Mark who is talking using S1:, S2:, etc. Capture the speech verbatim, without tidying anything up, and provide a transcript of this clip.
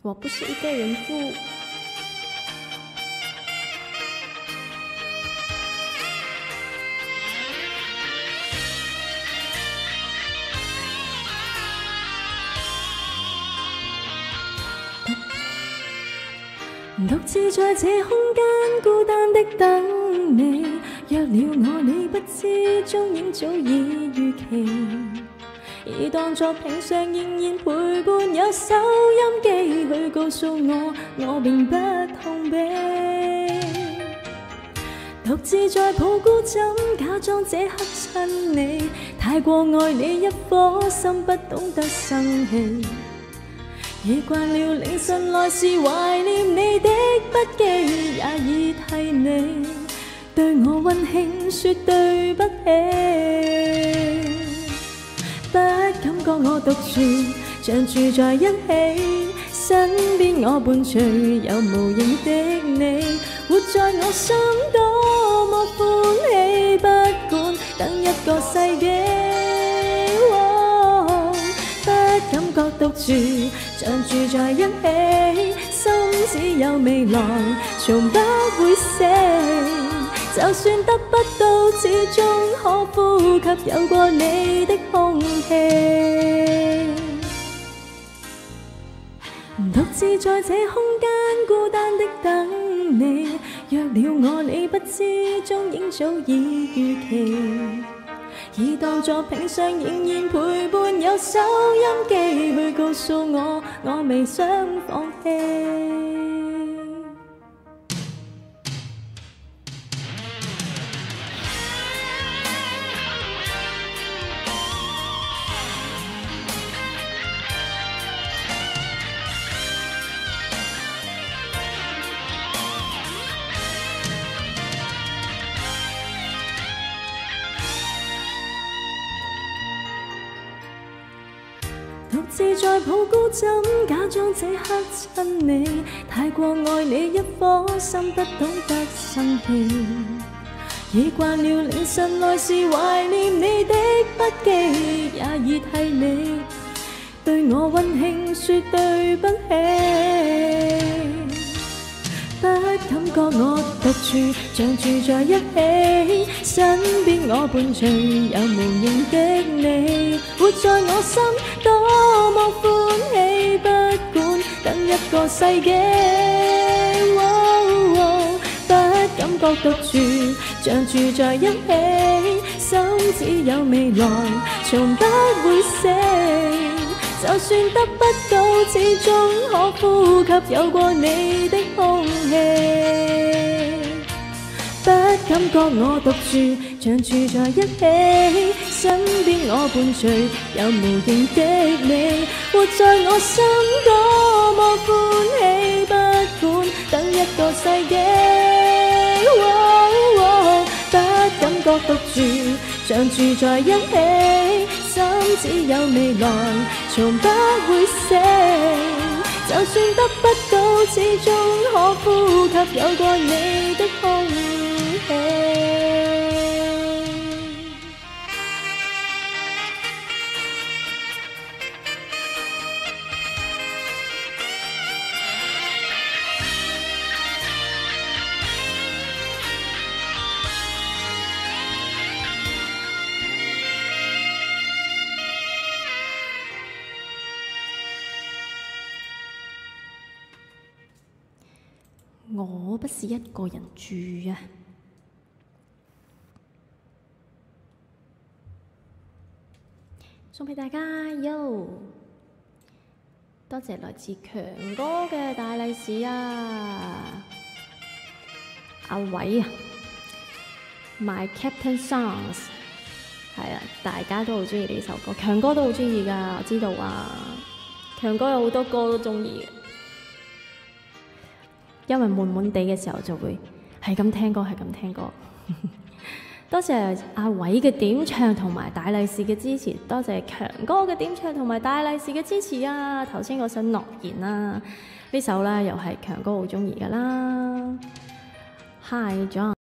S1: 我不是一个人住。独自在这空間孤單的等你，約了我你不知蹤影早已預期，已當作平常仍然陪伴，有收音機去告訴我我並不痛悲，獨自在抱孤枕假裝這刻親你，太過愛你一顆心不懂得生氣，已慣了凌晨來時懷念你的筆記，也已替你對我溫馨說對不起，不感覺我獨處，像住在一起，身邊我伴隨有無形的你，活在我心多麼歡喜，不管等一個世紀。感覺獨處，像住在一起，心只有未來，從不會死。就算得不到，始終可呼吸有過你的空氣。獨自在這空間孤單的等你，約了我你不知蹤影早已預期，已當作平常仍然陪伴，有收音機去告訴我我未想放棄。獨自在抱孤枕假裝這刻親你，太過愛你一顆心不懂得生氣，已慣了凌晨來時懷念你的筆記，也已替你對我溫馨說對不起，不感覺我獨處，像住在一起，身邊我伴隨有無形的你，活在我心多麼歡喜，不管等一個世紀。哦哦、不感覺獨處，像住在一起，心只有未來，從不會死。就算得不到，始終可呼吸有過你的空氣。不感覺我獨處，像住在一起，身邊我伴隨有無形的你，活在我心多麼歡喜，不管等一個世紀。哦哦、不感覺獨處，像住在一起，心只有未來，從不會死。就算得不到，始終可呼吸有過你的空氣。我不是一個人住啊！送俾大家喲，多謝來自強哥嘅大利是啊！阿偉啊 ，My Captain Songs 係啊，大家都好中意呢首歌，強哥都好中意㗎，我知道啊。強哥有好多歌都中意嘅。因為悶悶地嘅時候就會係咁聽歌，係咁聽歌。多謝阿偉嘅點唱同埋大利是嘅支持，多謝強哥嘅點唱同埋大利是嘅支持啊！頭先嗰首諾言啦，呢首咧又係強哥好中意噶啦。Hi John。